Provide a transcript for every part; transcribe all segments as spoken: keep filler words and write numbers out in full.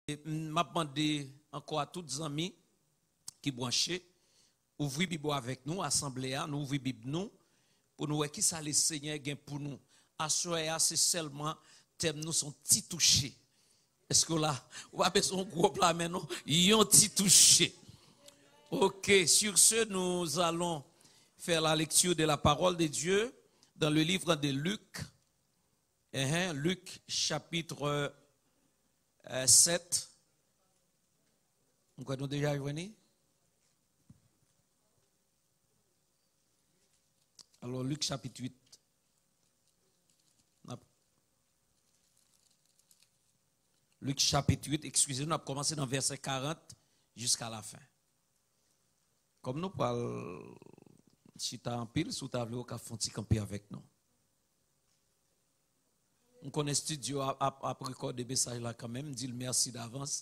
Et m'a demandé encore à tous les amis qui branchent, ouvrez Bible avec nous, assemblée, nous ouvrez Bible nous, pour nous voir qui ça le Seigneur gain pour nous. Assoya, c'est seulement thème nous sont petit touchés. Est-ce que là, on va besoin de gros plat maintenant, ils ont petit touché. Ok, sur ce, nous allons faire la lecture de la parole de Dieu dans le livre de Luc. Uh-huh, Luc chapitre euh, sept. Nous avons déjà venu. Alors, Luc chapitre huit. Luc chapitre huit, excusez-nous, on a commencé dans verset quarante jusqu'à la fin. Comme nous parlons, si tu as un pile, si tu as voulu camper avec nous. On connaît studio à recorder des messages là quand même, dit merci d'avance.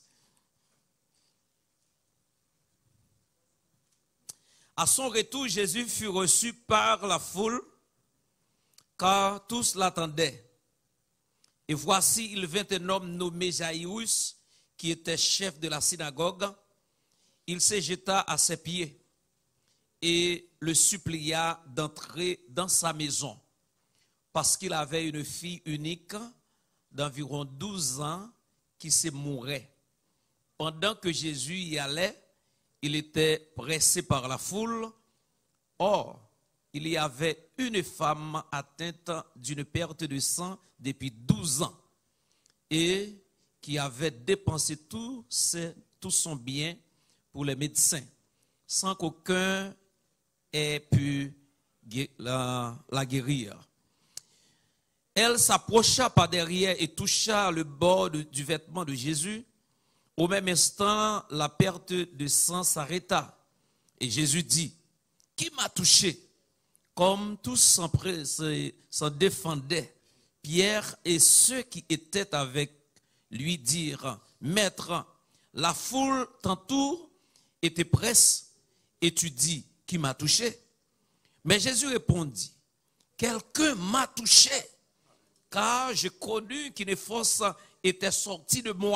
À son retour, Jésus fut reçu par la foule, car tous l'attendaient. Et voici, il vint un homme nommé Jaïrus, qui était chef de la synagogue. Il se jeta à ses pieds et le supplia d'entrer dans sa maison, parce qu'il avait une fille unique d'environ douze ans qui se mourait. Pendant que Jésus y allait, il était pressé par la foule. Or, il y avait une femme atteinte d'une perte de sang depuis douze ans et qui avait dépensé tout, ses, tout son bien pour les médecins, sans qu'aucun ait pu la, la guérir. Elle s'approcha par derrière et toucha le bord de, du vêtement de Jésus. Au même instant, la perte de sang s'arrêta. Et Jésus dit, « Qui m'a touché ?» Comme tous s'en défendaient, Pierre et ceux qui étaient avec lui dirent, « Maître, la foule t'entoure et te presse, et tu dis, qui m'a touché ?» Mais Jésus répondit, « Quelqu'un m'a touché, car j'ai connu qu'une force était sortie de moi. »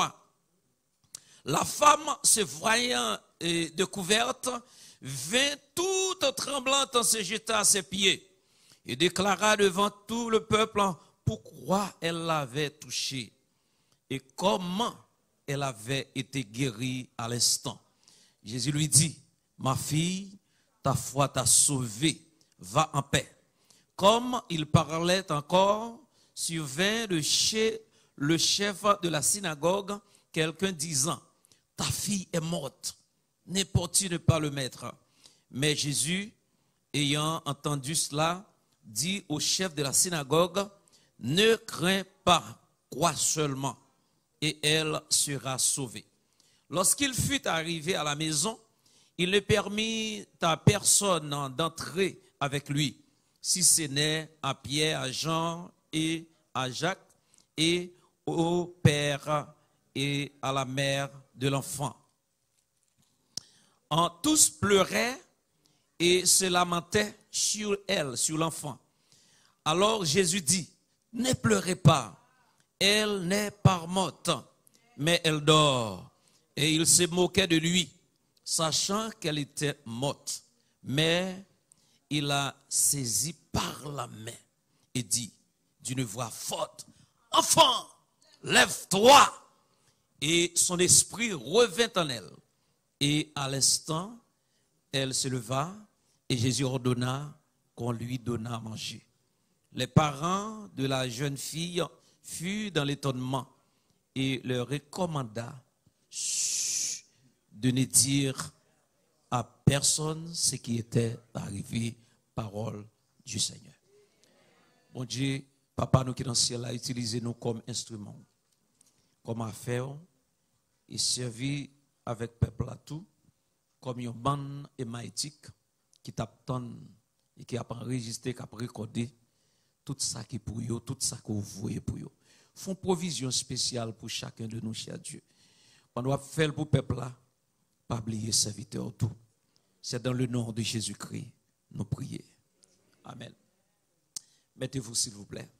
La femme, se voyant euh, découverte, vint toute tremblante en se jetant à ses pieds et déclara devant tout le peuple pourquoi elle l'avait touché et comment elle avait été guérie à l'instant. Jésus lui dit, « Ma fille, ta foi t'a sauvée, va en paix. » Comme il parlait encore, survint de chez le chef de la synagogue quelqu'un disant, « Ta fille est morte, n'importune pas le maître. » Mais Jésus, ayant entendu cela, dit au chef de la synagogue, « Ne crains pas, crois seulement, et elle sera sauvée. » Lorsqu'il fut arrivé à la maison, il ne permit à personne d'entrer avec lui, si ce n'est à Pierre, à Jean et à Jacques, et au père et à la mère de l'enfant. En tous pleuraient et se lamentaient sur elle, sur l'enfant. Alors Jésus dit, « Ne pleurez pas, elle n'est pas morte, mais elle dort. » Et il se moquait de lui, sachant qu'elle était morte. Mais il la saisit par la main et dit d'une voix forte, « Enfant, lève-toi !» Et son esprit revint en elle. Et à l'instant, elle se leva et Jésus ordonna qu'on lui donnât à manger. Les parents de la jeune fille furent dans l'étonnement et leur recommanda de ne dire à personne ce qui était arrivé, parole du Seigneur. Bon Dieu, Papa, nous qui dans le ciel, a utilisé nous comme instruments, comme affaire, et servi avec peuple à tout, comme une bande émaïtique qui t'attend et qui a enregistré, qui a recordé tout ça qui est pour eux, tout ça que vous voyez pour eux. Font provision spéciale pour chacun de nous, cher Dieu. On doit faire pour le peuple là, pas oublier serviteur tout. C'est dans le nom de Jésus-Christ, nous prions. Amen. Mettez-vous s'il vous plaît.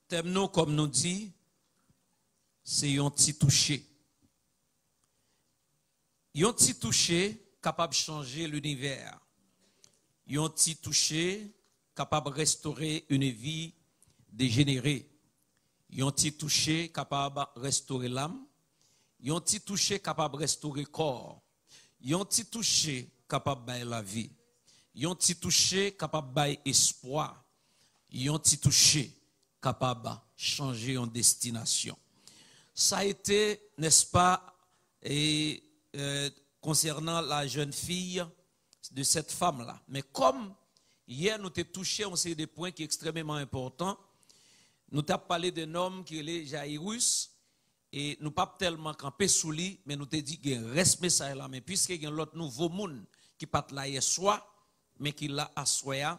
thème nous, comme nous dit, c'est un petit toucher. Un petit toucher capable de changer l'univers. Un petit toucher capable de restaurer une vie dégénérée. Un petit toucher capable de restaurer l'âme. Un petit toucher capable de restaurer le corps. Un petit toucher capable de la vie. Un petit toucher capable de espoir. Un petit toucher capable de changer en destination. Ça a été, n'est-ce pas, et, euh, concernant la jeune fille de cette femme-là. Mais comme hier nous t'ai touché, on sait des points qui sont extrêmement importants. Nous t'avons parlé d'un homme qui est Jairus et nous pas tellement campé sous lui, mais nous t'ai dit qu'il reste message là. Mais puisqu'il y a l'autre nouveau monde qui pas là hier soir, mais qui l'a assoya.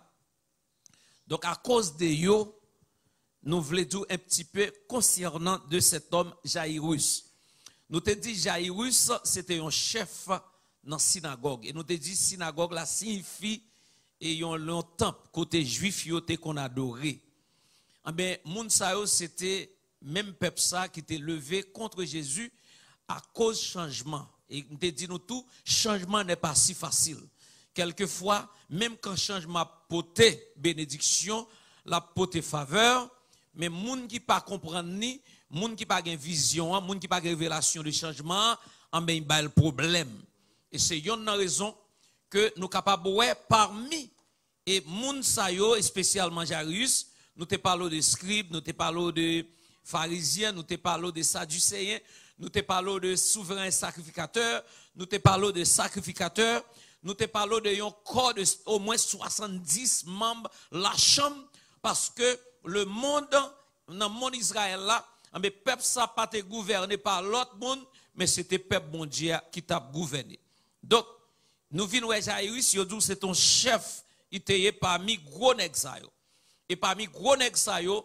Donc à cause de yo, nous voulons dire un petit peu concernant de cet homme Jairus. Nous te dit Jairus, c'était un chef dans la synagogue. Et nous te dit synagogue là signifie et un temple côté juif yote qu'on adorait. Ah ben moun sa yo c'était même peuple ça qui était levé contre Jésus à cause changement. Et nous te dit nous tout, changement n'est pas si facile. Quelquefois, même quand changement poté bénédiction, la poté faveur, mais moun qui pas comprendre ni, moun qui pas une vision, moun qui pas une révélation de changement, en ben il le problème. Et c'est une raison que nous capables ouais parmi et moun sa yo, spécialement Jairus, nous te parlons de scribes, nous te parlons de pharisiens, nous te parlons de sadducéens, nous te parlons de souverains sacrificateurs, nous te parlons de sacrificateurs, nous te parlons de un corps de au moins soixante-dix membres la chambre parce que le monde, dans le monde Israël là, mais peuple ça pas été gouverné par l'autre monde, mais c'était peuple bon Dieu qui t'a gouverné. Donc, nous venons à Jairus, c'est ton chef, il était parmi gros nèg ça yo. Et parmi gros nèg ça yo,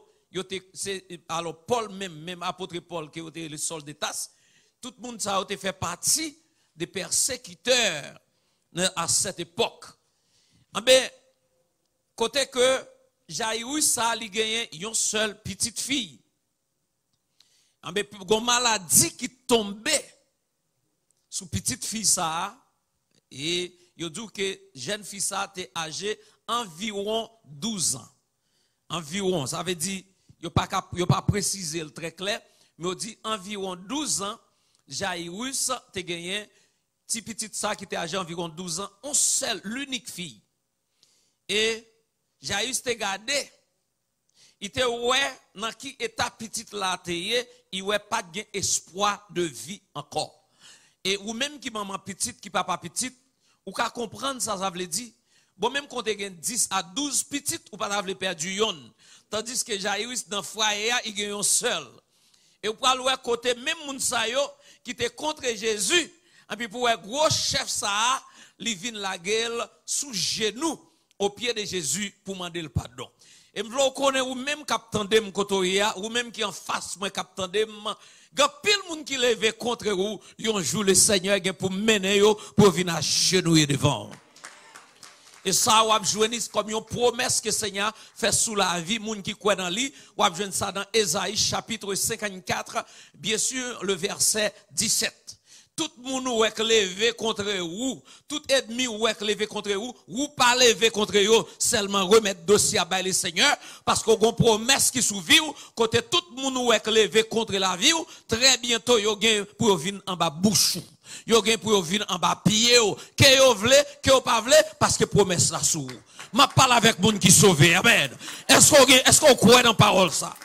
alors Paul même, même apôtre Paul qui était le sol de tasse, tout le monde ça a fait partie des persécuteurs à cette époque. Ah ben, côté que Jairus ça a gagné une seule petite fille. Ah ben, une maladie qui tombait sous petite fille ça et il dit que jeune fille ça était âgée environ douze ans. Environ, ça veut dire il pas il pas précisé très clair, mais on dit environ douze ans Jairus te gagné petit petit ça qui était âgé environ douze ans, on seule l'unique fille. Et Jairus te gardé. Il te ouais dans qui état petite là te il ouais pas de espoir de vie encore. Et ou même qui maman petite qui papa petite, ou ka comprendre ça ça veut dire bon même quand tu gagne dix à douze petites ou pas veut perdre yon. Tandis que Jairus dans foyer il gagne un seul. Et ou pas ouais côté même moun sa yo qui te contre Jésus. Et puis pour un gros chef ça, il vient la gueule sous genou au pied de Jésus pour demander le pardon. Et je connais ou même capitaine de Mkotoya, ou même qui en face moi capitaine de Gan pile moun qui lève contre vous, yon jour le Seigneur pour mener yo pour venir agenouiller devant. Et ça, ou ap jouen comme une promesse que le Seigneur fait sous la vie, moun qui croit dans lui, ou ap jouen ça dans Ésaïe chapitre cinquante-quatre, bien sûr le verset dix-sept. Tout le monde ou est levé contre vous, tout ennemi ou est levé contre vous, ou pas levé contre vous, seulement remettre dossier à le Seigneur, parce qu'on a une promesse qui sous vie, côté tout le monde ou est levé contre la vie, très bientôt, yo gen pour venir en bas bouche, yo gen pour venir en bas pied, que yo vle, que yo pas vle, parce que promesse la sous. Ma parle avec monde qui sauve, amen. Est-ce qu'on est-ce qu'on croit dans parole ça?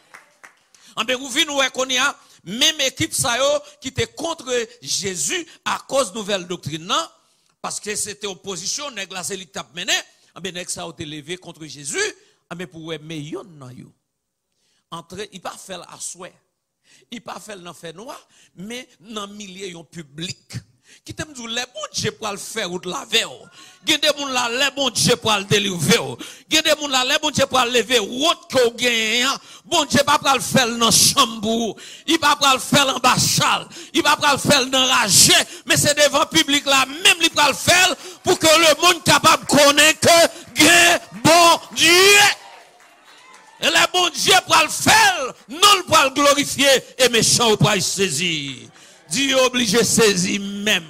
En ben, vous venez ou qu'on y a, même équipe ça yo qui était contre Jésus à cause de nouvelle doctrine non parce que c'était opposition nèg la c'est li t'a mené ben nèg ça a été levé contre Jésus mais pour mais yon nan yo entrer il pas faire à souhait il pas faire dans fait noir mais dans milieu yon public qui t'aime dire les bon Dieu pour le faire ou de la veille gen des moun la les bon Dieu pour le délivrer gen des moun la les bon Dieu pour le lever route que gagne bon Dieu pas pour le faire dans chambre il pas pour le faire en bachal il pas pour le faire dans ragé mais c'est devant public là même il pour le faire pour que le monde capable connaître que gen bon Dieu Et le bon Dieu pour le faire, non pour le glorifier, et méchant pour le saisir. Dieu est obligé de saisir même.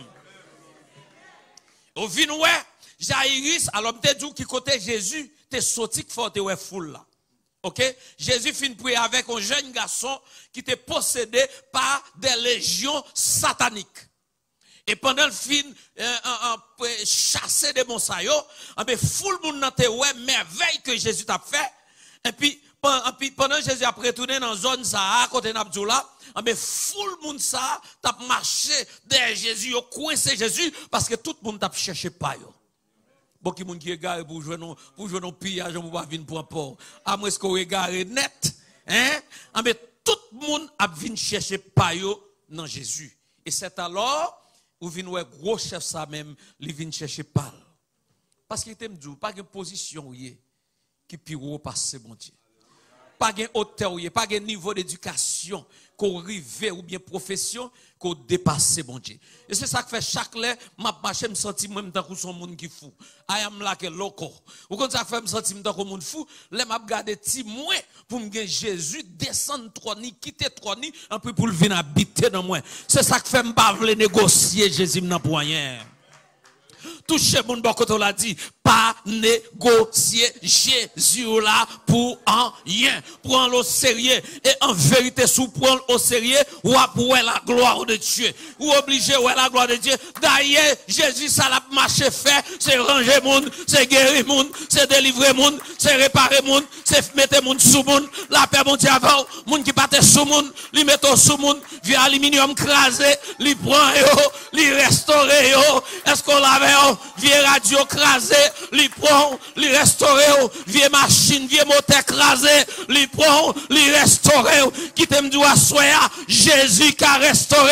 Au vin ouais, Jairus, alors m'te dit qui côté Jésus, t'es sorti qui faut te ouais foule là. OK? Jésus fin prier avec un jeune garçon qui était possédé par des légions sataniques. Et pendant le film, euh, euh, euh, chasser des bons saillots, mais foule moun nan te ouais merveille que Jésus t'a fait. Et puis, pendant Jésus a retourné dans la zone ça, côté Nabdoula, mais foule moun ça, t'a marché derrière Jésus, yo coincé Jésus, parce que tout le monde t'a cherché pas yo. Beaucoup de gens qui regardent pour jouer non, pour jouer non pillage, pour pas venir pour un port. À moins qu'on regarde net, hein, mais tout le monde a venu chercher pas yo dans Jésus. Et c'est alors, ou vient ouais gros chef ça même, il vient chercher pas. Parce qu'il t'aime dit, pas de position qui pire passer bon Dieu. Pas de hauteur, pas de niveau d'éducation qu'on rive ou bien profession qu'on dépasse bon Dieu. Et c'est ça que fait chaque lait, m'a marché me sentir même tant que son monde qui fou. I am like a loco. Ou quand ça fait me sentir me tant que monde fou, les m'a regarder ti moins pour me Jésus descendre trois ni quitter trois ni un peu pour venir habiter dans moi. C'est ça que fait me pas vouloir négocier Jésus nan pour rien. Toucher mon bon côté l'a dit, pas négocier Jésus là pour en rien. Prends-le au sérieux. Et en vérité, sous prendre au sérieux, ou après la gloire de Dieu. Ou obligé, ou la gloire de Dieu. D'ailleurs, Jésus, ça l'a marché fait, c'est ranger monde, c'est guérir monde, c'est délivrer monde, c'est réparer monde, c'est mettre monde sous monde, la paix mon Dieu avant, monde qui parte sous monde, li mettre sous monde, via aluminium crasé, li prend yo, li restaure yo. Est-ce qu'on l'avait yo? Vieux radio crasé, li prend, li restaure, vieux machine, vieux moteur crasé, li prend, li restaure, qui t'aime du assoya, Jésus qui a restauré.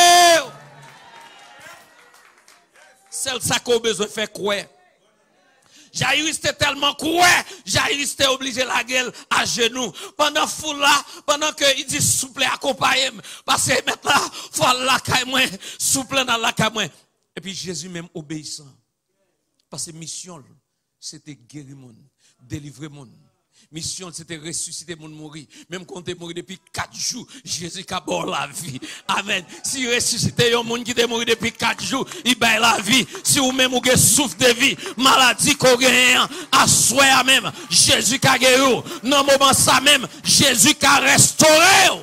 C'est ça qu'on a besoin de faire quoi? Jairus était tellement quoi? Jairus était obligé de la gueule à genoux. Pendant foule là, pendant que il dit souple accompagne, parce que maintenant, faut la caille moins, souple dans la caille moins. Et puis Jésus même obéissant. Parce que mission, c'était guérir monde, délivrer monde. Mission, c'était ressusciter monde mourir. Même quand tu mort depuis quatre jours, Jésus a bon la vie. Amen. Si ressusciter un monde qui est mort depuis quatre jours, il baille la vie. Si vous même vous souffle de vie, maladie qu'on gagne, à soi même, Jésus a guéri. Dans le moment ça même, Jésus a restauré.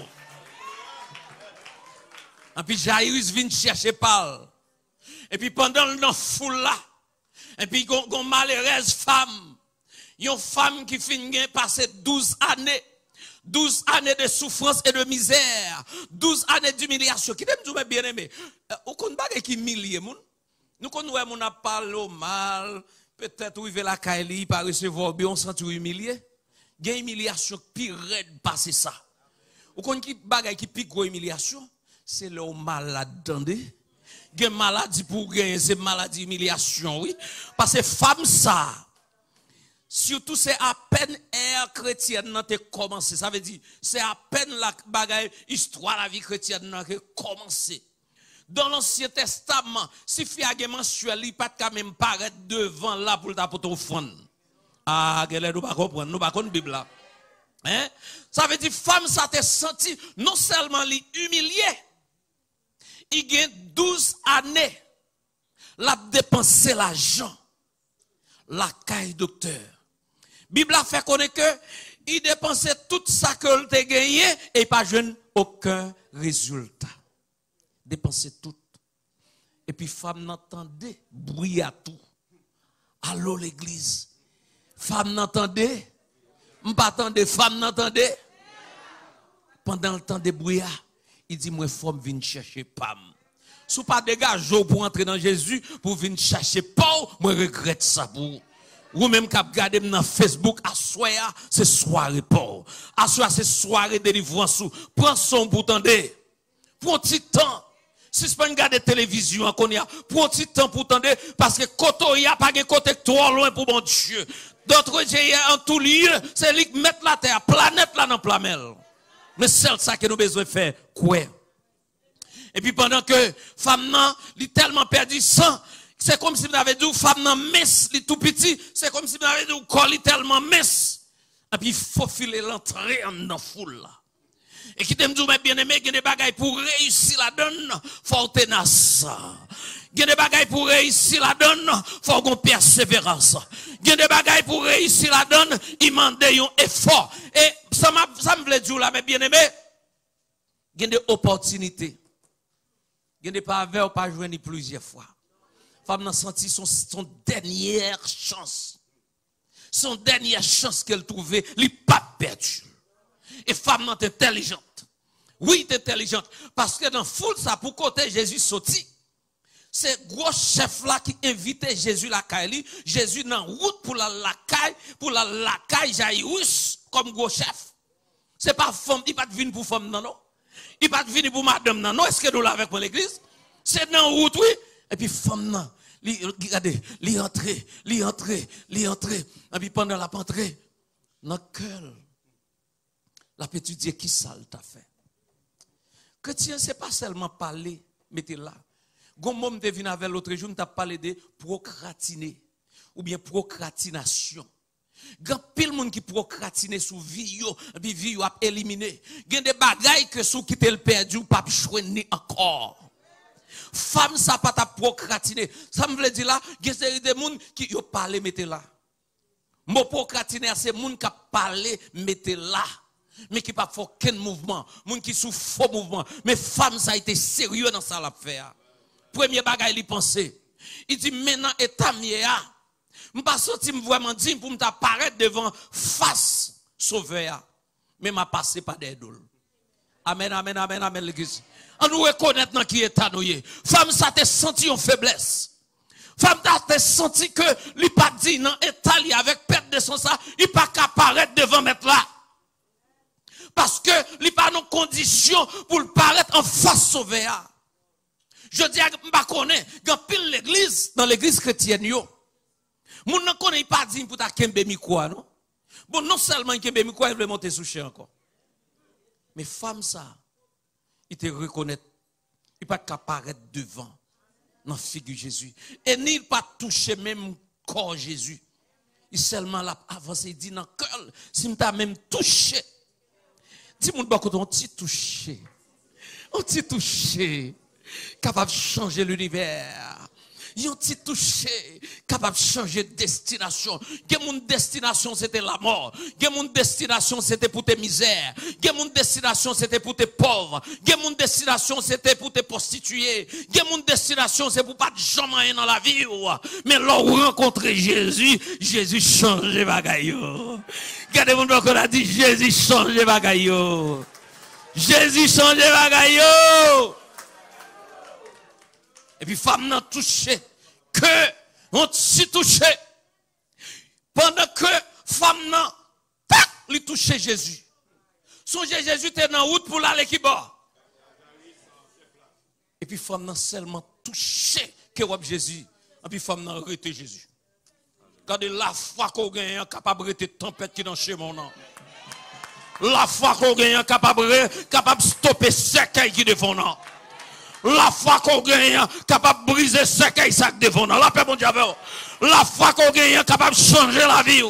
Et puis Jairus vient chercher Paul. Et puis pendant le foule là, et puis une malheureuse femme, une femme qui finit passer douze années, douze années de souffrance et de misère, douze années d'humiliation. Qui t'aime tout bien aimé? Ou qu'on bague qui humilie moun? Nous qu'on ouais moun a parlé mal, peut-être arriver la caille par recevoir bien on sent humilié. Il y a humiliation pire raide passer ça. Ou qu'on qui bague qui pique gros humiliation, c'est le malade d'andé. Gen maladie pour gagner, c'est maladie humiliation, oui. Parce que femme ça, surtout c'est à peine ère chrétienne n'a commencé. Ça veut dire, c'est à peine la bagaille, histoire la vie chrétienne n'a commencé. Dans l'Ancien Testament, si fiage mensuel, il pas quand même paraître devant là pour ta pour ton offrande. Ah, gèle nous pas comprendre, nous pas connaître Bible là. Hein? Ça veut dire femme ça t'est senti non seulement li humilié. Il y a douze années, l'a dépensé l'argent, la caille docteur. Bible a fait connaître que il dépensait tout ça que il a gagné et pas jeune aucun résultat. Dépensait tout. Et puis femme n'entendait bruit à tout. Allô l'église. Femme n'entendait. M'attendait femme n'entendait. Pendant le temps de bruit, il dit moi faut venir chercher Pam. Si pas dégage pour entrer dans Jésus pour venir chercher Paul, moi regrette ça pour ou même cap regarder dans Facebook à soir c'est soirée Paul. À soir c'est soirée délivrance. Prends son pour tendre. Prends petit temps. Si c'est pas regarder télévision qu'on y a, prends petit temps pour tendre parce que koto y a pas de côté trop loin pour mon Dieu. D'autres j'ai en tout lieu, c'est lui mettre la terre, planète là dans plamel. Mais c'est ça que nous besoin faire quoi. Et puis pendant que femme nan li tellement perdu sang, c'est comme si vous avez dit femme nan mince, li tout petit, c'est comme si vous avez dit corps li tellement mince. Et puis il faut filer l'entrée en dans foule là. Et qui t'aime dire bien aimé, il y a des bagailles pour réussir la donne, faut tenace. Il y a des bagailles pour réussir la donne, faut qu'on persévérance. Il y a des bagailles pour réussir la donne, il demande un effort. Et ça m'a ça me veut dire là mais bien aimé, il y a des opportunités. Il y a des pas avec ou pas jouer ni plusieurs fois. Femme n'a senti son, son dernière chance. Son dernière chance qu'elle trouvait, elle n'est pas perdue. Et femme n'est intelligente. Oui, est intelligente. Parce que dans foule, ça pour côté Jésus sorti. C'est gros chef là qui invitait Jésus la caille. Jésus dans route pour la la caille, pour la la caille Jairus comme gros chef. C'est pas femme, il pas de venir pour femme non non. Il pas de venir pour madame non non. Est-ce que nous l'avons avec l'église? C'est dans route oui. Et puis femme non. Regardez, li entré, li entré, li entré. Et puis pendant la entrée, dans le cœur, la petite dit qui ça t'a fait. Chrétien, c'est pas seulement parler, mettez là. Gon mom te vient avec l'autre jour, t'a parlé de procrastiner ou bien procrastination. Gan pile monde qui procrastine sous vie yo, puis vie yo a éliminé. Gen des bagailles que sous qui te le perdu ou pas choisir encore. Femme ça pas ta procrastiner. Ça me veut dire là, il y a des gens qui yo parler mettez là. Mo procrastiner c'est monde qui parler mettez là. Mais qui pas fait aucun mouvement, monde qui sous faux mouvement, mais femme ça a été sérieux dans ça l'affaire. Premier bagage il pensait. Il dit maintenant état mieux a. M'pas sorti vraiment dire pour m'apparaître devant face sauveur. Mais m'a passé par des dôles. Amen amen amen amen l'église. On nous reconnaître dans qui état nous est. Femme ça te senti en faiblesse. Femme ça te senti que li pas dit dans état li avec perte de son ça, il pas qu'apparaître devant mettre là. Parce que li pas nos conditions pour le paraître en face sauveur. Je dis à m'pa connaît, dans pile l'église, dans l'église chrétienne yo. Moun ne connaît pas dit pour ta kembe mi quoi non. Bon non seulement kembe mi quoi, il veut monter sous chien encore. Mais femme ça, il te reconnaît, il pas qu'apparaître devant dans figure Jésus et ni pas toucher même corps Jésus. Il seulement l'a avancé, il dit dans cœur, si m'ta même touché. Dis moun bakot on t'y touché. On t'y touché. Capable de changer l'univers. Yon t'y touché, capable de changer de destination. Gen mon destination c'était la mort. Gen mon destination c'était pour tes misères. Gen mon destination c'était pour tes pauvres. Gen mon destination c'était pour tes prostituées. Gen mon destination c'est pour pas de jamais dans la vie. Mais là où rencontrer Jésus, Jésus change bagaille. Regardez mon qu'on a dit Jésus change bagaille. Jésus change bagaille. Et puis femme n'a touché que on s'y touché pendant que femme n'a tac lui touché Jésus. Songez Jésus était dans route pour l'aller qui bord. Et puis femme n'a seulement touché que wap Jésus. Et puis femme n'a arrêté Jésus. Regardez la foi qu'on gagne capable de tempête qui dans chez mon nom. La foi qu'on gagne capable capable stopper cercueil qui devant nous. La foi qu'on gagne capable de briser ce qui sac devant nous. La paix mon Dieu. La foi qu'on gagne capable de changer la vie.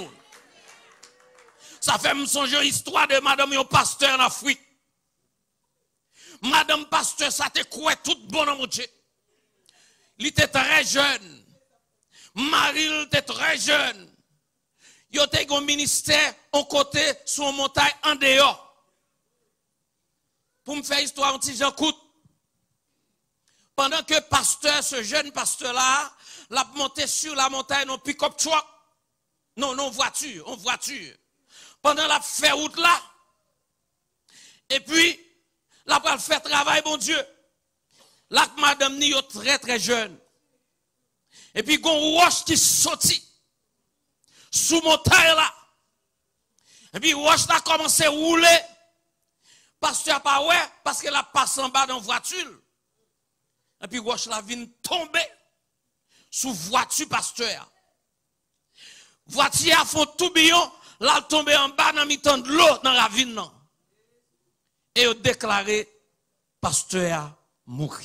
Ça fait me songer l'histoire de madame un pasteur en Afrique. Madame pasteur ça te quoi tout bon mon Dieu. Il était très jeune. Marie était très jeune. Il était un ministère au côté sur une montagne en dehors. Pour me faire histoire un petit Jean Coute. Pendant que pasteur, ce jeune pasteur-là, l'a monté sur la montagne en pick-up truck. Non, non, voiture, en voiture. Pendant la fait route là. Et puis, la va faire travail, bon Dieu. Là, madame ni très très jeune. Et puis, gon roche qui sorti. Sous montagne là. Et puis, roche là commencé à rouler. Pasteur pas ouais, parce qu'elle a passé en bas dans la voiture. Et puis, roche la vient tomber sous voiture pasteur. Voiture a font tourbillon, là tombé en bas dans mi-temps de l'eau dans la ville non. Et il déclaré pasteur mort.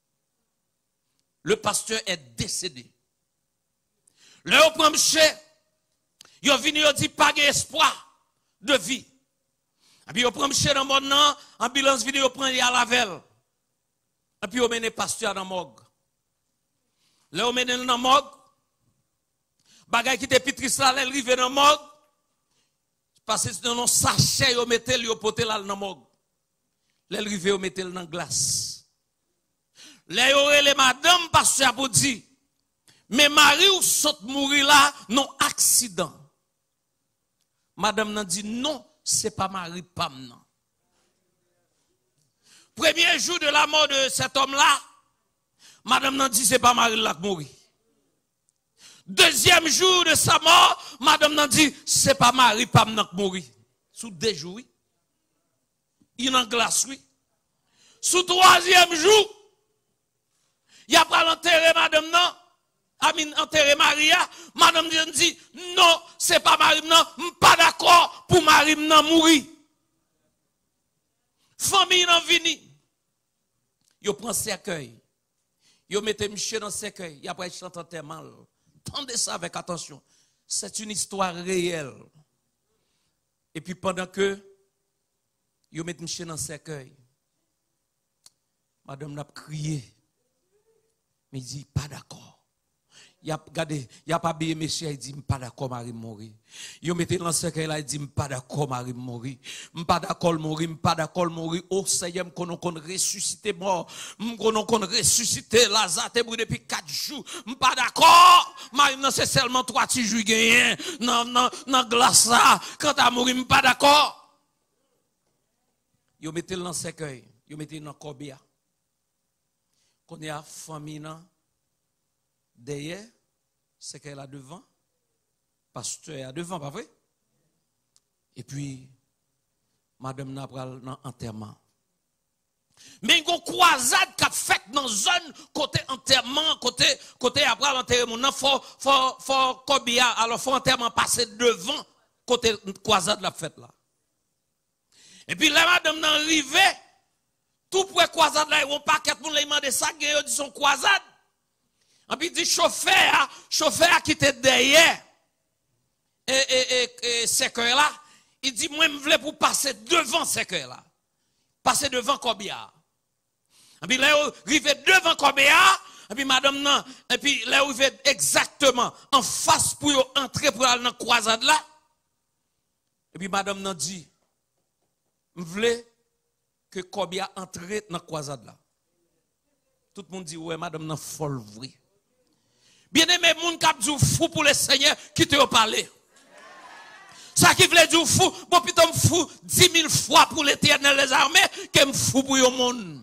Le pasteur est décédé. Le prend monsieur, il venu il dit pas d'espoir. de vie. Et puis, on prend monsieur dans le monde, ambulance vidéo, on prend y à la velle. Et puis, on mène le pasteur dans le morgue. Là, on mène dans le morgue. Bagay qui était pitris là, elle arrive dans le morgue. Parce que dans un sachet, on mette le poté là dans le morgue. Là, elle arrive, on mette le dans la glace. Là, il y aurait les madame, pasteur pour dire, mais Marie ou saute mourir là, non accident. Madame n'a dit non, c'est pas Marie, pas non. Premier jour de la mort de cet homme-là, madame n'a dit c'est pas Marie là qui mourit. Deuxième jour de sa mort, madame n'a dit c'est pas Marie, pas non qui mourit. Sous deux jours, oui. Il en glace, oui. Sous troisième jour, il a pas l'enterrer madame non. Amin enterré Maria, madame dit non, c'est pas Marie non, pas d'accord pour Marie non mourir. Famille non vini. Yo prend cercueil. Yo mette monsieur dans cercueil, y après chante mal. Tendez ça avec attention. C'est une histoire réelle. Et puis pendant que yo mette monsieur dans cercueil, madame n'a crié. Mais il dit pas d'accord. Il a regardé, il a pas bien monsieur, il dit pas d'accord Marie mourir. Il mettait dans le cercueil là, il dit pas d'accord Marie mourir. Pas d'accord mourir, pas d'accord mourir. Oh Seigneur, qu'on qu'on ressuscité mort, qu'on qu'on ressuscité Lazare te brûlé depuis quatre jours. Pas d'accord. Marie non c'est seulement trois petits jours gagné. Non non non glace là, quand à mourir pas d'accord. Il mettait dans le cercueil, il mettait dans corbia. Qu'on y a famille là. Derrière, c'est qu'elle a devant, pasteur a devant, pas vrai? Et puis, madame n'a pas l'enterrement. Mais il y a une croisade qui a fait dans la zone côté enterrement, côté, côté après l'enterrement. Il faut, faut, faut, combien, alors faut enterrement passer devant, côté croisade la fête là. Et puis, la madame n'a arrivé, tout pour croisade là, ils vont pas qu'être pour les demander ça, ils dit son croisade. Et puis il dit chauffeur, chauffeur qui était derrière et, et, et, et ce cœur là, il dit moi je voulais pour passer devant ce cœur là. Passer devant Kobia. Et puis là il arrive devant Kobia, et puis madame non, et puis là il arrive exactement en face pour entrer pour aller dans la croisade là. Et puis madame non dit je voulais que Kobia entre dans la croisade là. Tout le monde dit ouais madame non folle vrai. Bien-aimé, moun kap di fou pour le Seigneur qui te parlé. Ça qui veut dire fou, bon plutôt me fou dix mille fois pour l'Éternel des armées que me fou pour le monde.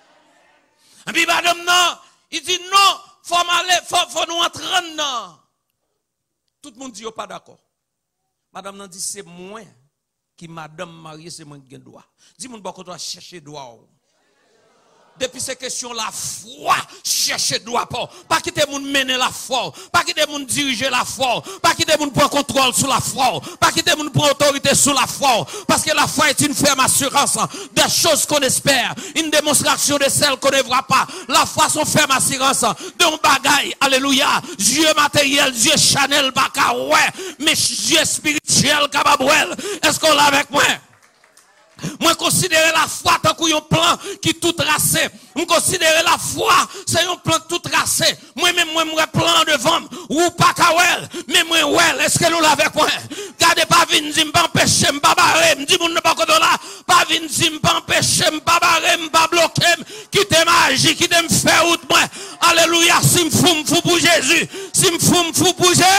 Et puis madame non, il dit non, faut m'aller, faut, faut nous entrer non. Tout le monde dit pas d'accord. Madame non dit c'est moi qui madame mariée, c'est moi qui ai droit. Dis mon bon doit chercher droit. Depuis ces questions, la foi, chercher droit pas. Pas quitter moun mener la foi. Pas quitter moun diriger la foi. Pas quitter moun prendre contrôle sur la foi. Pas quitter moun prendre autorité sur la foi. Parce que la foi est une ferme assurance des choses qu'on espère. Une démonstration de celles qu'on ne voit pas. La foi sont ferme assurance d'un bagaille. Alléluia. Dieu matériel, Dieu Chanel, baka, ouais. Mais Dieu spirituel, kababouel. Est-ce qu'on l'a avec moi? Moi, considérer la foi tant qu'il y a un plan qui tout tracé. Moi, considérer la foi, c'est un plan tout tracé. Moi-même, moi, moi, plan devant, ou pas kawel, mais moi, ouais, est-ce que nous l'avons avec moi? Gardez pas vin zim, pas empêcher, pas barrer, m'di moun ne pas koto là, pas vin zim, pas empêcher, pas barrer, pas bloquer, qui te magie, qui te me fait route, moi. Alléluia, si m'fou, m'fou pour Jésus, si m'fou, m'fou pour Jésus.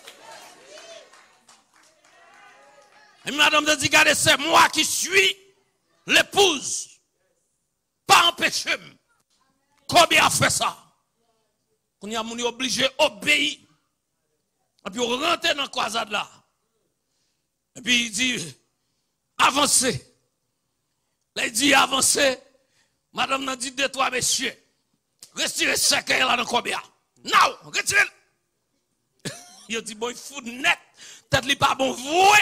Et madame de dit, regardez, c'est moi qui suis l'épouse. Pas empêcher. Combien a fait ça? On y a mon obligé d'obéir. Et puis on rentre dans la croisade là. Et puis il dit, avancez. Là il dit, avancez. Madame n'a dit, deux, trois messieurs. Retirez ce qu'il y a là dans combien? Non, retirez. Il dit, bon, il fout net. Peut-être qu'il pas bon voué.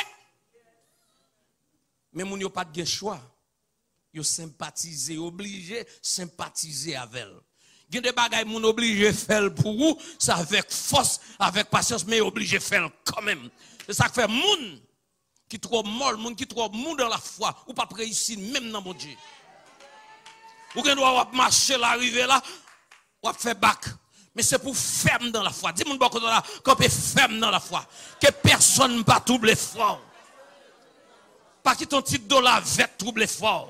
Mais moun yo pas de choix. Yo sympathiser, obligé sympathiser avec elle. Gen des bagay moun obligé faire pour vous, c'est avec force, avec patience, mais obligé faire quand même. C'est ça que fait moun qui trop molle, monde qui trop mou dans la foi, ou pas réussir même dans mon Dieu. Ou qu'on doit marcher l'arrivée là, ou faire bac. Mais c'est pour ferme dans la foi. Dis-moi beaucoup de là, qu'on peut ferme dans la foi. Que personne ne pas troubler fort. Pas que ton titre de la vête trouble fort.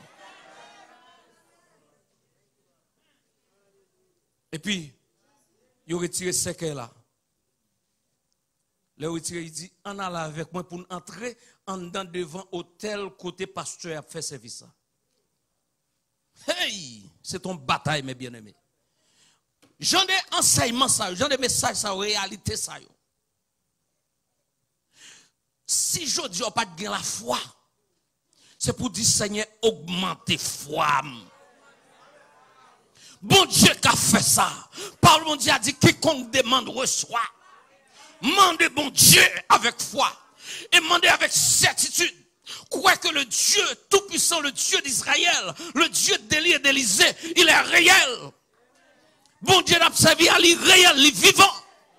Et puis, il retiré ce qu'elle là. Le retiré, il dit, on a là avec moi pour entrer en dedans devant hôtel côté pasteur a fait service. Hey, c'est ton bataille, mes bien-aimés. J'en ai enseignement ça, j'en ai message ça, réalité ça. Si je dis pas de la foi, c'est pour dire Seigneur, augmentez foi. Bon Dieu qui a fait ça. Parle mon Dieu a dit quiconque demande reçoit. Mandez bon Dieu avec foi. Et mandez avec certitude. Croyez que le Dieu tout-puissant, le Dieu d'Israël, le Dieu d'Élie et d'Élysée, il est réel. Bon Dieu n'a servi à lui réel, lui vivant.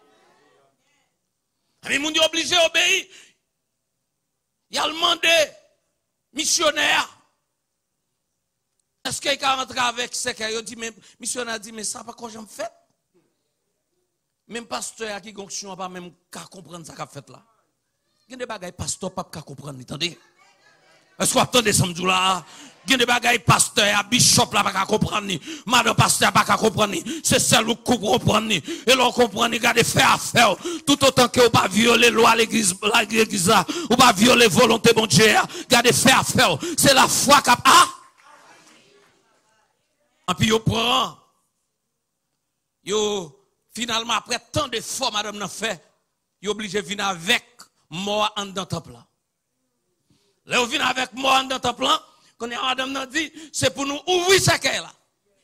Mais mon Dieu est obligé d'obéir. Il a demandé, missionnaire, est-ce qu'il a rentré avec ce qu'il a dit, mais missionnaire a dit, mais ça pas quoi j'en fais. Même pasteur qui n'a pas même qu'à comprendre ça qu'a fait là. Il y a des bagailles pasteur pas qu'à comprendre, attendez. Est-ce qu'on attend des samedis là? Il y a des bagailles pasteur, bishop là pas qu'à comprendre ni, madame pasteur pas qu'à comprendre ni, c'est celle qui comprend ni, et l'on comprend ni, garder faire affaire, tout autant que vous pas violer loi l'église, l'église là, ou pas violer volonté bon Dieu, garder faire affaire, c'est la foi qui a, ah! Et puis, yo prend, yo, finalement, après tant d'efforts, madame n'a fait, yo obligé de venir avec moi en dans temple là. Là, vous venez avec moi en dans temple là, quand madame n'a dit, c'est pour nous ouvrir ce qu'elle là.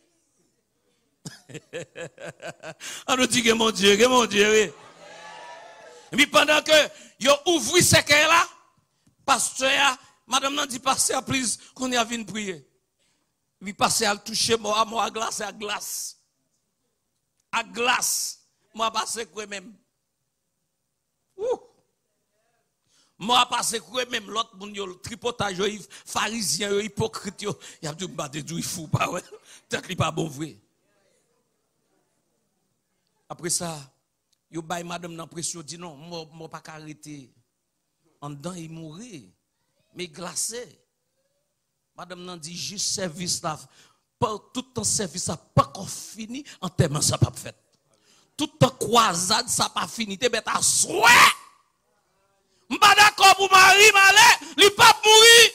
On nous dit que mon Dieu, que mon Dieu, oui. Et puis pendant que yo ouvri ce qu'elle là, pasteur, madame n'a dit, pasteur, please, qu'on y a venu prier. Il passe à toucher moi, moi à glace, à glace. À glace. Moi, passe quoi même. Ouh. Moi, passe quoi même. L'autre, le tripotage, le pharisien, le hypocrite, il a dit, bah, il fou, pas ouais. Tant qu'il n'est pas bon vrai. Après ça, il baille madame l'impression, dit non, moi, moi, pas arrêter. En dedans, il mourit. Mais glacé. Madame n'a dit juste service là, tout ton service n'a pas encore fini, en termes ça pas fait. Tout ton croisade ça pas fini, t'es bête à souhait. M'pas d'accord pour Marie malé, il pas mourir.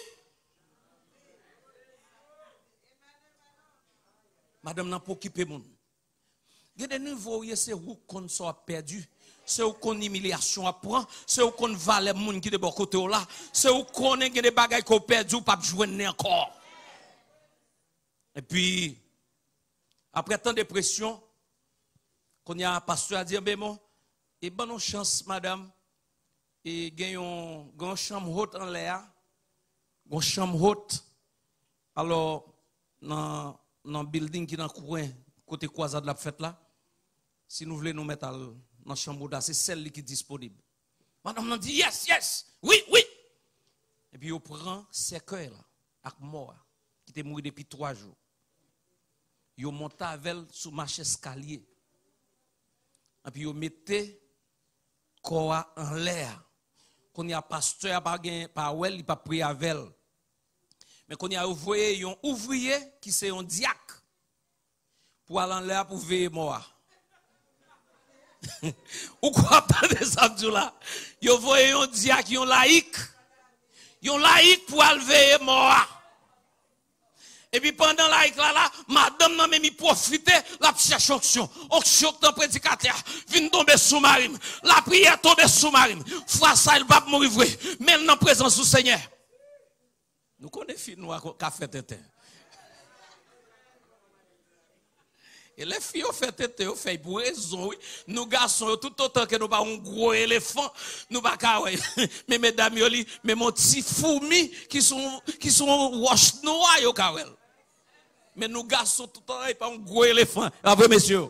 Madame n'a pas occupé mon. Il y a des niveaux où c'est où qu'on soit perdu. C'est où qu'on humiliation apprend, c'est où qu'on valait moun qui de bon côté là, c'est où qu'on a des bagages qu'on perdu ou pas joindre encore. Et puis après tant de pression, qu'on y a un pasteur a dit ben bon, et bonne chance madame, et gagnons une chambre haute en l'air, une chambre haute. Alors dans dans building qui dans coin côté croisade la fête là, si nous voulons nous mettre dans la chambre d'âge, c'est celle qui est disponible. Madame nous dit yes, yes, oui, oui. Et puis on prend ces cœurs là, avec moi, qui était mort depuis trois jours. Ils montent avec elle sur marché escalier. Et puis ils mettent corps en l'air. Quand il y a pasteur par par elle, il pas prier avec elle. Mais quand il y a ouvrier, un ouvrier qui c'est un diacre pour aller en l'air pour veiller moi. Ou quoi attendez ça là? Yo voyez un diacre qui est laïque. Yon laïque pour alver moi. Et puis pendant laïque là là, madame n'a même profité la cherche onction. Onction dans prédicateur, vient tomber sous marine. La prière tombe sous marine. Fois ça il va mourir vrai. Mais dans présence du Seigneur. Nous connaissons nous qu'a fait tête. Et les filles ont fait tête, ont fait pour raison. Nous garçons, tout autant que nous pas un gros éléphant, nous pas kawaii. Mais mesdames, mais mon petit fourmi qui sont qui sont roches noires yo kawel. Mais nous garçons tout autant pas un gros éléphant. Après messieurs.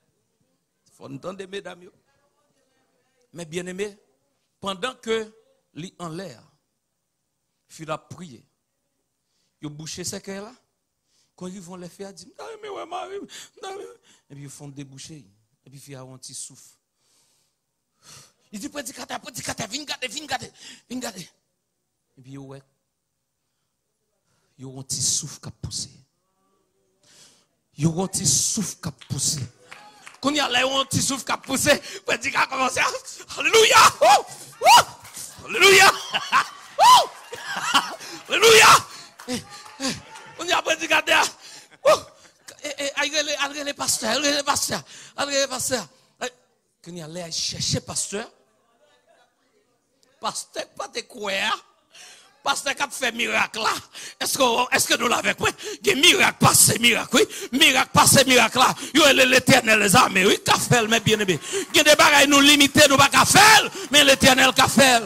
Faut entendre mesdames. Mais bien aimé, pendant que li en l'air. Puis la prier. Ils bouché ce qu'elle là. Quand ils vont les faire, ils disent, mais ouais, Marie. Et puis ils font déboucher. Et puis il y a un petit souffle. Il dit, prédicateur, prédicateur, viens garder, viens garder, viens garder. Et puis ouais. Il y a un petit souffle qui a poussé. Il y a un petit souffle qui a poussé. Quand il y a un petit souffle qui a poussé, le prédicateur a commencé à. Alléluia! Oh! Oh! Alléluia! Oh! Alléluia! On y a prédicateur. Oh! Allez les pasteurs, allez les pasteurs, allez les pasteurs. Quand il y a l'air chercher pasteur, pasteur pas de quoi, pasteur qui a fait miracle là. Est-ce que est-ce que nous l'avons quoi? Des miracles passé miracle, oui, miracle passé miracle là. Yo l'Éternel les armées, oui, qu'a fait mais bien aimé. Il y a des bagages nous limiter, nous pas qu'a faire, mais l'Éternel qu'a fait.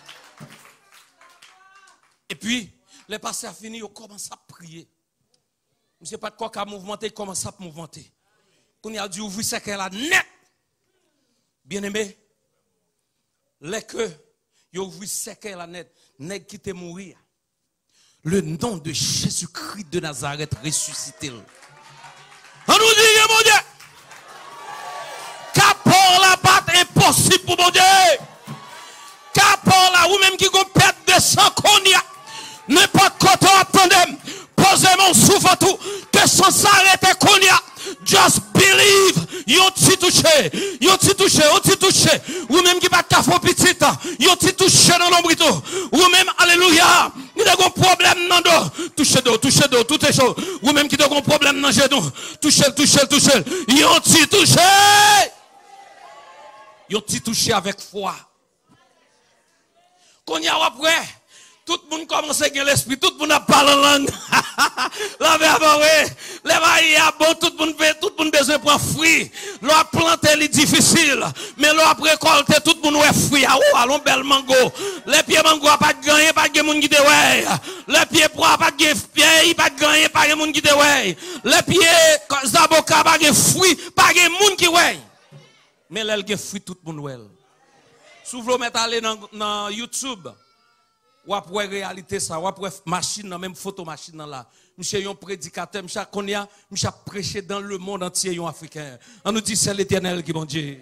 Et puis les pasteurs finis, ils commencent à prier. Je ne sais pas de quoi qu'a mouvementé, ils commencent à mouvementer. Quand il a dû ouvrir ce qu'elle a net. Bien aimé, les que ils ouvrent ce qu'elle a net, n'est qui te mourir. Le nom de Jésus-Christ de Nazareth ressuscité. On nous dit, mon Dieu, qu'apporte la batte impossible pour mon Dieu. Qu'apporte la ou même qui gon perte de sang qu'on y a. N'importe quoi tu attendez. Posez mon souffle tout. Que sans s'arrêter qu'on y a. Just believe. Yon ti touché. Yon ti touché. Yon ti touché. Ou même qui bat café petit. Yon ti touché dans l'ombrito. Ou même, alléluia. Ni de gon problème dans dos. Touché d'eau, touché d'eau, tout est chaud. Ou même qui de gon problème dans genou. Touché, touché, touché. Yon ti touché. Yon ti touché avec foi. Qu'on y a après. Tout le monde commence à gagner l'esprit, tout le monde a parlé en langue. La verbe, oui. Les mailles à bon, tout le monde tout le monde besoin pour fruit. L'eau planter est difficile, mais l'eau récolter, tout le monde est fruit. Ah, oh, allons bel mango. Les pieds mango pas de gagner, pas de monde qui te ouais. Les pieds pois pas de pieds, pas de gagner, pas de monde qui te ouais. Les pieds zaboka pas de fruit, pas de monde qui ouais. Mais l'aile qui fruit tout le monde ouais. Souvent mettre aller dans YouTube. Ou après réalité ça, ou après machine, même photo machine là. Monsieur un prédicateur, monsieur Konya, monsieur prêché dans le monde entier, un africain. On nous dit c'est l'Éternel qui bon Dieu.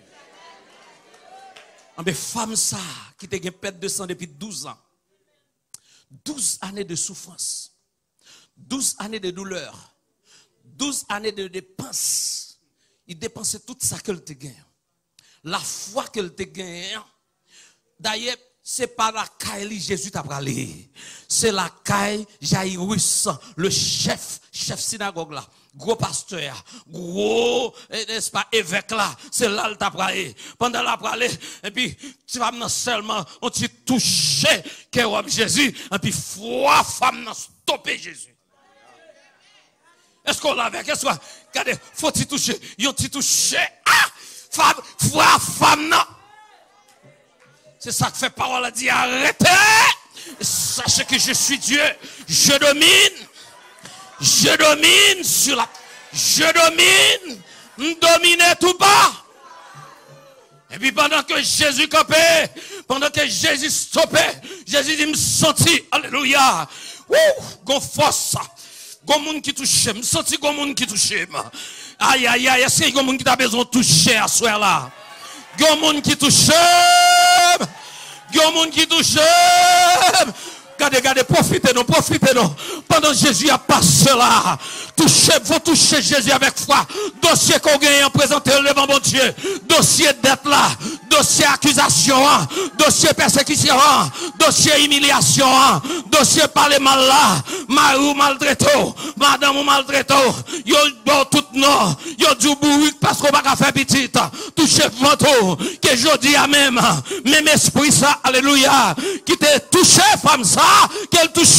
Mais femme ça, qui te une perte de sang depuis douze ans. douze années de souffrance. douze années de douleur. douze années de dépenses. Il dépensait tout ça qu'elle te gagne. La foi qu'elle te gagne. D'ailleurs, c'est pas la caille Jésus t'a parlé. C'est la caille Jairus, le chef, chef synagogue là. Gros pasteur, gros, n'est-ce pas, évêque là. C'est là le t'a parlé. Pendant la parlé, et puis, tu vas seulement, on t'y touché, que Jésus, et puis, foi, femme, n'a stoppé Jésus. Est-ce qu'on l'avait? Qu'est-ce qu'on a? Regardez, faut t'y toucher. Yon t'y touché. Ah! Femme, foi, femme, non. C'est ça que fait parole à dire, arrêtez, sachez que je suis Dieu, je domine, je domine sur la, je domine, domine tout bas. Et puis pendant que Jésus campait, pendant que Jésus stoppait, Jésus dit, me senti, alléluia, ouh, gon force, gon monde qui touche, me senti gon monde qui touche, aïe aïe aïe, est-ce qu'il y a gon monde qui t'a besoin de toucher à soi là? Gon monde qui touche, gon monde qui touche. Regardez, regardez, profitez nous, profitez nous. Pendant Jésus a passé là, touchez, vous touchez Jésus avec foi. Dossier qu'on gagne, présentez devant mon Dieu. Dossier dette là, dossier accusation, dossier persécution, dossier humiliation, dossier parler mal là, marou maltraité, madame maltraité, yo bon tout non, yo du bourrique parce qu'on va pas faire petit. Touchez ventre, que je dis à même, même esprit ça, alléluia, qui te touché femme ça. Qu'elle touche.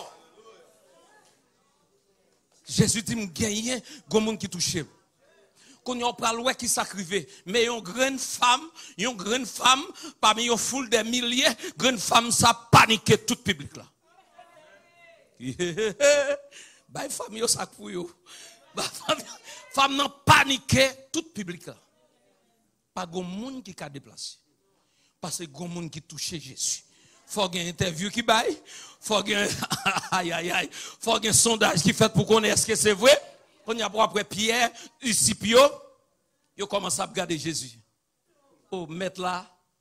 Jésus dit me gagner gon monde qui touche. Quand on parle ouais qui sacrifié, mais une grande femme, une grande femme parmi une foule de milliers, grande femme ça paniqué tout public là. Bah femme yo ça pour yo. Bah femme non paniqué tout public là. Pas gon monde qui a déplacé. Parce que gon monde qui touche Jésus. Faut qu'il y ait une interview qui baille. Faut qu'il y ait aïe aïe aïe. Faut qu'il y ait un sondage qui fait pour connaître est-ce que c'est vrai. On y a pour après Pierre, Scipio, ils commencent à regarder Jésus. Oh, mettre là.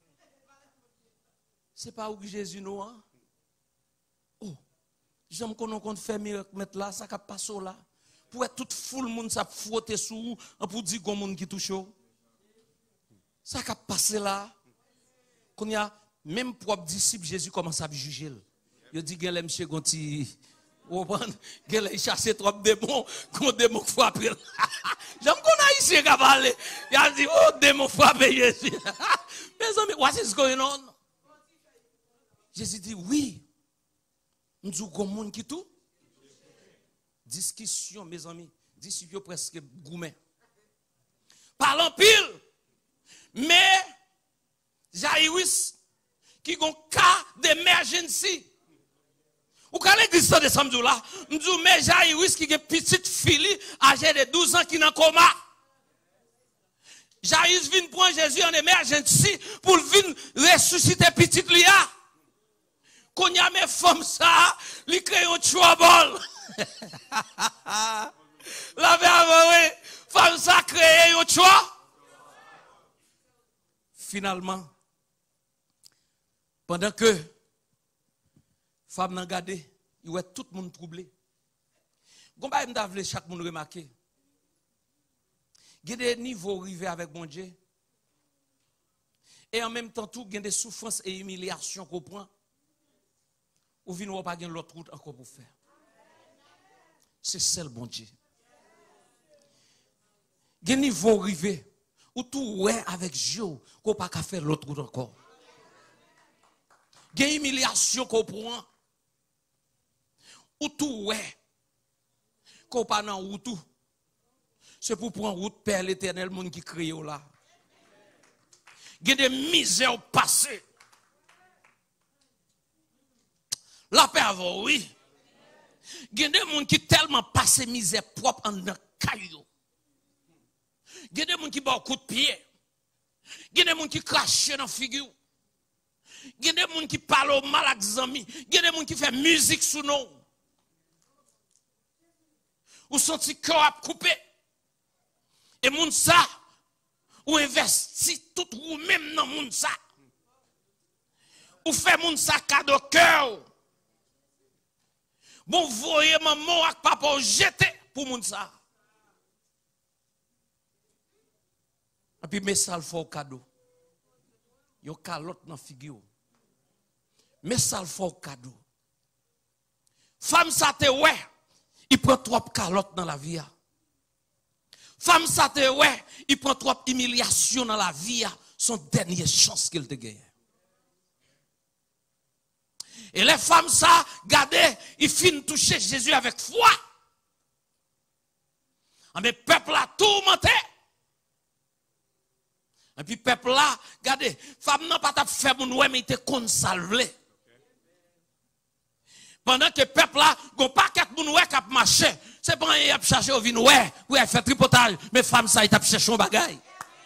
C'est pas où Jésus nous hein? Oh, j'aime qu'on on fait miracle mettre là, ça cap passer là. Pour être toute foule monde ça frotter sous pour dire qu'on monde qui touche. Ça cap passer là. Qu'on y a même propre disciple Jésus commence à juger. Il dit que monsieur Gonti il chasse trop de démons, qu'on démon frappe. J'aime qu'on a ici cavalé. Il a dit oh démon frappe Jésus. Mes amis, what is going on? Jésus dit oui. Nous disons qu'on monde qui tout. Discussion mes amis, discussion presque gourmet. Parlons pile. Mais Jairus qui a un cas d'émergence. Ou quand l'église de samedi là, nous disons, mais Jairus qui a une petite fille âgée de douze ans qui est en coma. Jairus vient prendre Jésus en émergence pour venir ressusciter petite Lia. Quand il y a mes femmes ça, ils créent un trouble. La vérité, femme ça crée un trouble. Finalement, pendant que femme n'a gardé, il y a tout le monde troublé. Gomba m'davle chaque monde remarquer. Il y a des niveaux arrivés avec mon Dieu. Et en même temps tout il y a des souffrances et humiliations qu'on prend. Ou vient ou pas gain l'autre route encore pour faire. C'est celle bon Dieu. Il y a des niveaux arrivés où tout ouais avec Dieu qu'on pas qu'à faire l'autre route encore. Il y a une humiliation qu'on prend. Ou tout ouais qu'on pas dans route. C'est pour prendre route Père l'Éternel monde qui crée là. Il y a des misères passées. La paix avant oui. Il y a des gens qui tellement passé misère propre en dans caillou. Il y a des gens qui bat coup de pied. Il y a des gens qui crachent dans la figure. Il y a des gens qui parlent mal avec les amis. Il y a des gens qui font musique sous nous. Ou senti cœur à couper. Et moun ça, ou investi tout ou même dans moun ça. Ou fait moun ça cadeau cœur. Bon, voyez maman avec papa jeter pour moun ça. Et puis, mais ça le faut cadeau. Yo calotte dans figure. Mais ça le faut cadeau. Femme ça te ouais, il prend trop calotte dans la vie. Femme ça te ouais, il prend trop humiliation dans la vie. Son dernière chance qu'il te gagne. Et les femmes ça, regardez, ils finissent toucher Jésus avec foi. Mais le peuple a tourmenté. Et puis le peuple là, regardez, femme n'a pas fait mon ouais, mais il était consalvé. Pendant que le peuple là, il n'y a pas quatre moun ouais qui a marché. C'est pas un qui a cherché au vin ouais, oui, il fait tripotage, mais femme ça, il a cherché un bagage.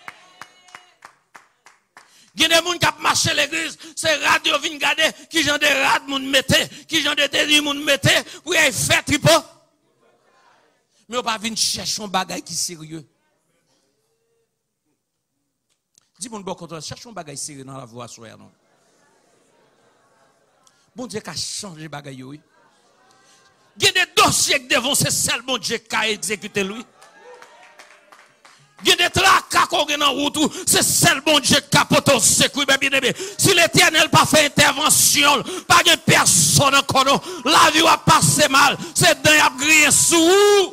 Il y a des gens qui ont marché l'église, c'est radio vin garder, qui j'en des rad moun mette, qui j'en des délits moun mette, oui, il fait tripo. Mais on pas venir chercher un bagage qui sérieux. Dis mon bon contrôle, cherche un bagage sérieux dans la voie soir non. Bon Dieu qui a changé bagage oui. Il y a des dossiers qui devant c'est seul bon Dieu qui a exécuté lui. Il y a des tracas qu'on a dans route, c'est seul bon Dieu qui a porté au secours, bien aimé. Si l'Éternel n'a pas fait intervention, pas de personne encore, la vie va passer mal, c'est d'un à griller sous.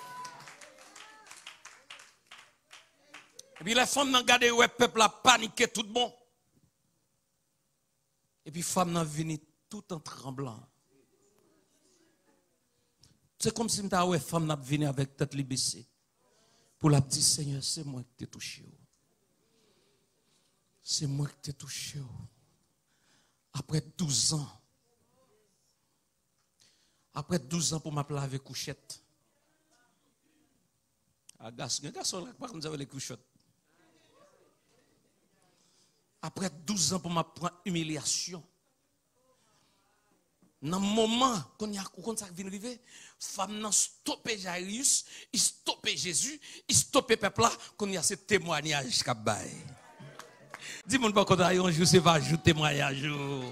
Et puis les femmes n'ont gardé le peuple a paniqué tout le monde. Et puis les femmes n'ont venu tout en tremblant. C'est comme si les femmes n'ont venu avec tête libérée. Pour la dire, Seigneur, c'est moi qui t'ai touché. C'est moi qui t'ai touché. Après douze ans. Après douze ans pour m'appeler avec couchette. Ah, garçon, garçon, là, par contre, vous avez les couchettes. Après douze ans pour ma prendre humiliation. Dans le moment qu'on y a quand ça vient arriver, femme n'a stoppé Jairus, il stoppé Jésus, il stoppé peuple là, qu'on y a ce témoignage qu'a bail. Dis-moi pas qu'on a un jour c'est pas jour témoignage.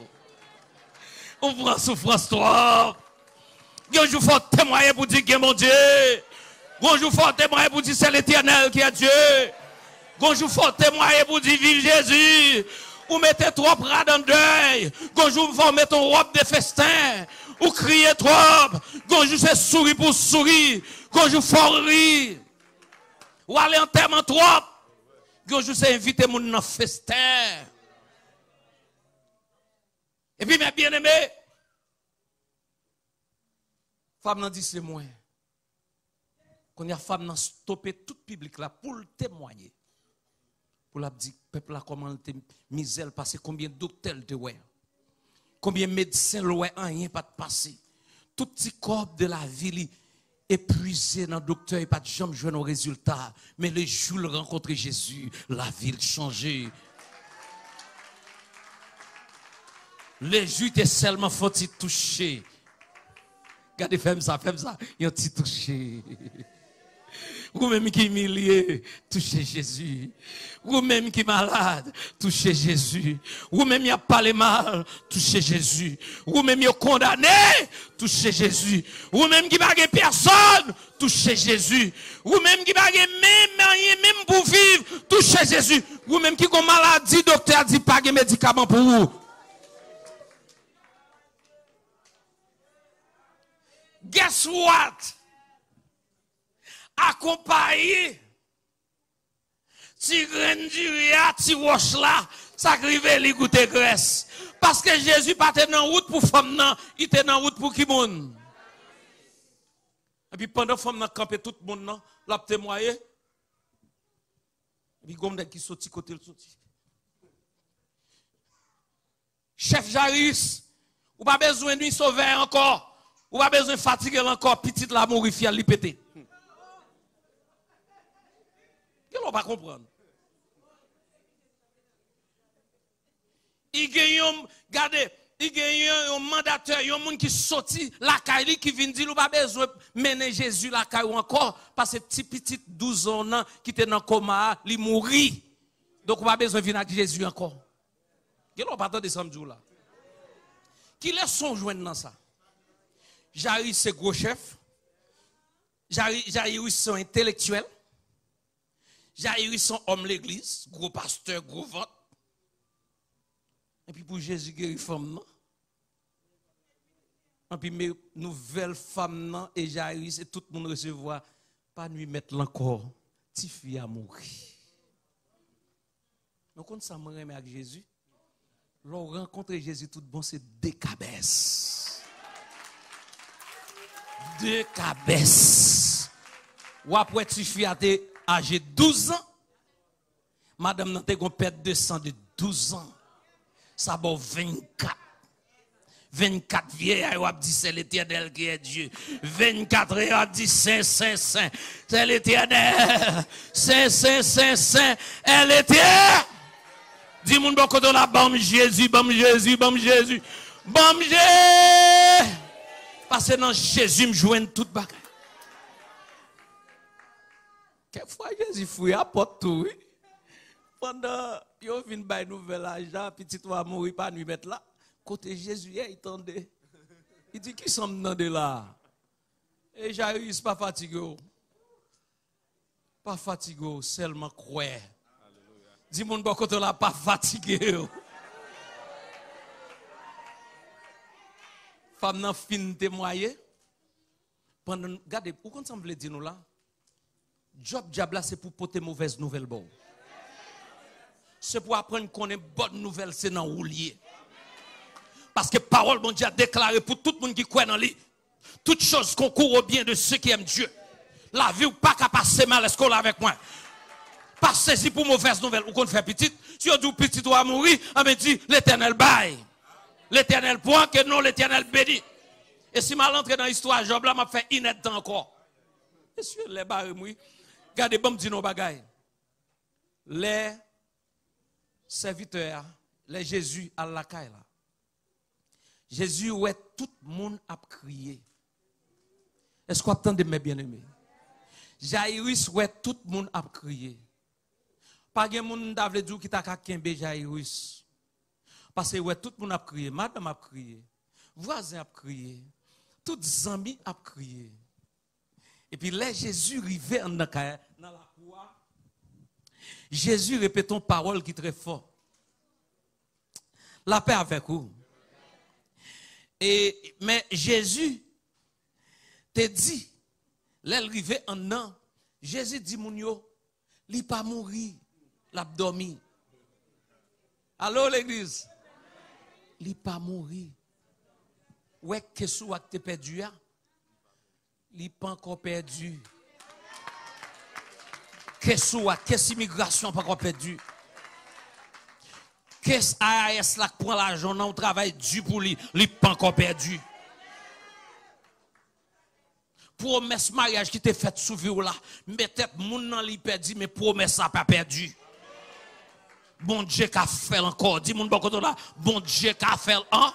On prend souffrance toi. Un jour faut témoigner pour dire que mon Dieu. Un jour faut témoigner pour dire c'est l'Éternel qui est Dieu. Un jour faut témoigner pour dire vive Jésus. Ou mettez trois bras dans le deuil. Gonjou vous mettez une robe de festin. Ou criez trop. Gonjou c'est souris pour souris. Gonjou faut rire. Ou aller en terme trop. Gonjou c'est inviter mon dans festin. Et puis mes bien-aimés, femme n'a dit c'est moi. Quand y a femme n'a stoppé tout public là pour le témoigner. Pour la dire peuple là comment te misère passer, combien docteurs te ouais, combien médecins le ouais, rien pas de passer, tout petit corps de la ville épuisé dans le docteur et pas de jamais jouer nos résultats, mais le jour où rencontrer Jésus, la ville changée. Le jour était seulement faut t'y toucher. Regardez femme ça, femme ça, il a t'y touché. Ou même qui est humilié, touchez Jésus. Ou même qui est malade, touchez Jésus. Ou même qui a parlé mal, touchez Jésus. Ou même qui est condamné, touchez Jésus. Ou même qui n'a pas personne, touchez Jésus. Ou même qui n'a pas même même pour vivre, touchez Jésus. Ou même qui a une maladie, docteur dit pas de médicaments pour vous. Guess what? Accompagné, si graine du ria, si roche là, ça grive li goûter graisse. Parce que Jésus pas était dans route pour femme nan, il était dans route pour qui monde. Et puis pendant femme nan campé tout le monde nan, l'a témoigné. Et puis gomme qui sorti côté le sorti. Chef Jairus, ou pas besoin de lui sauver encore, ou pas besoin de fatiguer encore, petite la mourir fiel li pété. Qu'est-ce qu'on va comprendre? Il y a un, regardez, il y a un mandateur, il y a un monde qui sorti la caille qui vient dire, nous pas besoin de mener Jésus la caille encore, parce que petit petit douze ans qui était dans le coma, il mourit. Donc, on pas besoin de venir avec Jésus encore. Qu'est-ce qu'on va attendre de ce jour-là? Qui laisse son joindre dans ça? Jairus, c'est gros chef. Jairus, c'est intellectuel. Jairus son homme l'église, gros pasteur, gros ventre. Et puis pour Jésus guéri femme non. Et puis mes nouvelles femmes non et Jairus et tout le monde recevoir pas lui mettre encore. Ti fille a mourir. Donc quand ça me remet avec Jésus, l'on rencontre Jésus tout bon c'est deux cabesses. Deux cabesses. Ou après ti fille a été âgé douze ans, madame n'a pas perte de sang de douze ans. Ça va vingt-quatre. vingt-quatre vieilles, elle a dit c'est l'Éternel qui est Dieu. vingt-quatre, elle a dit saint, saint, saint. C'est l'Éternel. Saint, saint, saint, saint. Elle était. Dis-moi beaucoup de la bam Jésus, bam Jésus, bam Jésus. Bam Jésus. Parce que dans Jésus, me joigne toute bagaille. Quelquefois, Jésus fouille à porte tout. Pendant yo vinn bay nouvelle agent, petit va mourir pas nuit mettre là. Côté Jésus, il tendait. Il dit qui sommes dans de là. Et Jairus pas fatigué. Pas fatigué, seulement croire. Dis mon bon côté là pas fatigué. Femme nan fin témoigner. Pendant regardez, où qu'on semble dire nous là? Job diable c'est pour porter mauvaise nouvelle bon. C'est pour apprendre qu'on est bonne nouvelle c'est dans roulier. Parce que parole bon Dieu a déclaré pour tout le monde qui croit dans lui, toute chose concourt au bien de ceux qui aiment Dieu. La vie ou pas qu'à passer mal, est-ce qu'on l'a avec moi? Pas saisi pour mauvaise nouvelle ou qu'on fait petite. Si on dit petit doit mourir, on me dit l'Éternel baille. L'Éternel point que non l'Éternel bénit. Et si mal entré dans l'histoire Job là m'a fait inette encore. Monsieur les barres moi. Regardez, bon, dis nos bagailles. Les serviteurs, les Jésus à la caille là. Jésus, ouais, tout le monde a crié. Est-ce qu'on attend de mes bien-aimés? Jairus, ouais, tout le monde a crié. Pas de monde qui dit qu'il t'a qu'à Jairus. Parce que ouais, tout le monde a crié. Madame a crié. Voisin a crié. Tous les amis a crié. Et puis là, Jésus arrivait dans la cour. Jésus répète une parole qui est très forte. La paix avec vous. Et, mais Jésus te dit, l'arrivée en an, Jésus dit, mon yo, il pas mourir, l'a dormi. Allô l'église? Il pas mourir. Ouais, qu'est-ce que tu perdu? Il pas encore perdu. Qu'est-ce que qu'est-ce immigration pas encore perdu? Qu'est-ce A A S là qui prend l'argent dans le travail du pour lui, il pas encore perdu. Promesse mariage qui t'est faite sous vie là, mais peut-être moun nan li perdu mais promesse ça pas perdu. Bon Dieu qu'a fait encore, dis moun bon côté là, bon Dieu qu'a fait hein?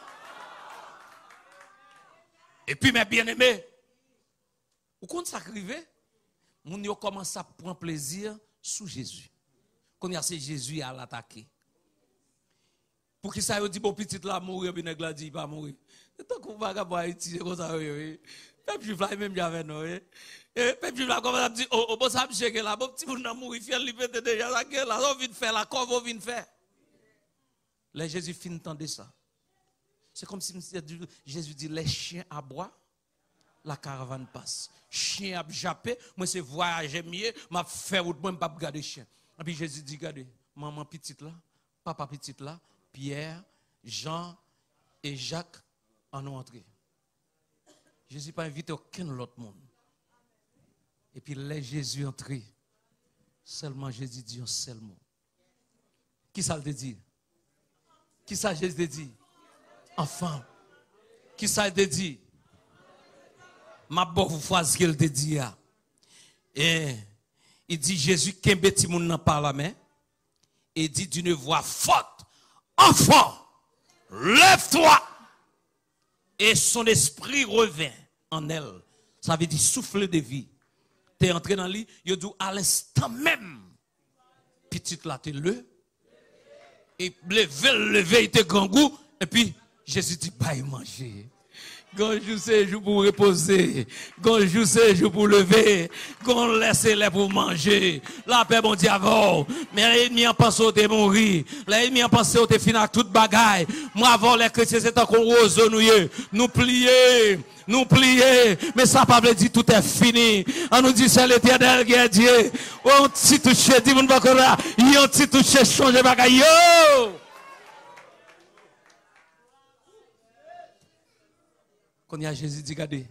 Et puis mes bien-aimés, ou quand ça arrive, moun yo commence à prendre plaisir sous Jésus. Quand y a c'est Jésus à l'attaquer. Pour qui ça yo dit bon petit là mourir bien nèg la dit pas mourir. Tant qu'on va gaba Haïti comme ça oui. Peuple juif là même j'avais non et peuple juif là comme ça dit oh bon ça monsieur là bon petit moun nan mourir fiel li pète déjà là là on vient faire la corps on vient faire. Les Jésus fin entendre ça. C'est comme si Jésus dit les chiens aboient, la caravane passe. Chien a jappé, moi c'est voyager mieux, m'a fait route moi pas garder chien. Et puis Jésus dit regardez, maman petite là, papa petite là, Pierre, Jean et Jacques en ont entré. Jésus pas invité aucun autre monde. Et puis les Jésus entré, seulement Jésus dit un seul mot. Qui ça le dit? Qui ça Jésus dit? Enfant. Qui ça le dit? Ma bonne fois ce qu'il te dit. Et il dit Jésus qu'un petit monde n'en parle main et dit d'une voix forte, enfant, lève-toi. Et son esprit revint en elle. Ça veut dire souffle de vie. Tu es entré dans lui, il dit à l'instant même, petite là, tu le. Et levé, levé, il te grand goût. Et puis, Jésus dit, pas y manger. Gonjou c'est jour pour reposer. Gonjou c'est jour pour lever. Gon laisser les pour manger. La paix bon diable. Mais l'ennemi en pense au te mourir. L'ennemi en pense au te finir toute bagaille. Moi avant les chrétiens c'est un qu'on rose nous nous plier. Nous plier. Mais ça pas veut dire tout est fini. On nous dit c'est l'Éternel qui est Dieu. On t'y touche dit mon bakora. Yo t'y touche changer bagaille. Yo. Quand il y a Jésus dit, regardez,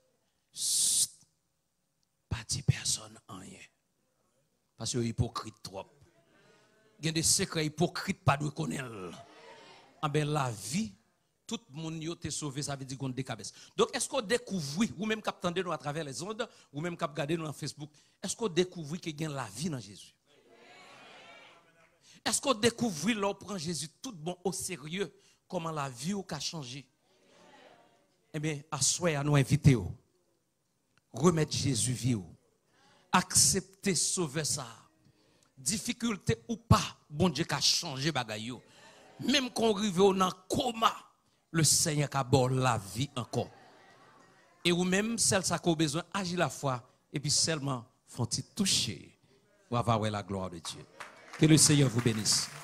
pas dit personne en rien. Parce que hypocrite trop. Il y a des secrets hypocrites pas de connaître. En ben la vie, tout le monde est sauvé, ça veut dire qu'on décabesse. Donc est-ce qu'on découvre, ou même qu'on nous à travers les ondes, ou même qu'on regarde nous en Facebook, est-ce qu'on découvre qu'il y a la vie dans Jésus? Est-ce qu'on découvre l'on prend Jésus tout bon au sérieux, comment la vie a changé? Eh bien, à soi, à nous inviter, remettre Jésus vie, accepter sauver ça. Difficulté ou pas, bon Dieu qui a changé bagaille. Même quand on arrive dans le coma, le Seigneur a bon la vie encore. Et ou même celle qui a besoin agir la foi, et puis seulement font-ils toucher, ou avoir la gloire de Dieu. Que le Seigneur vous bénisse.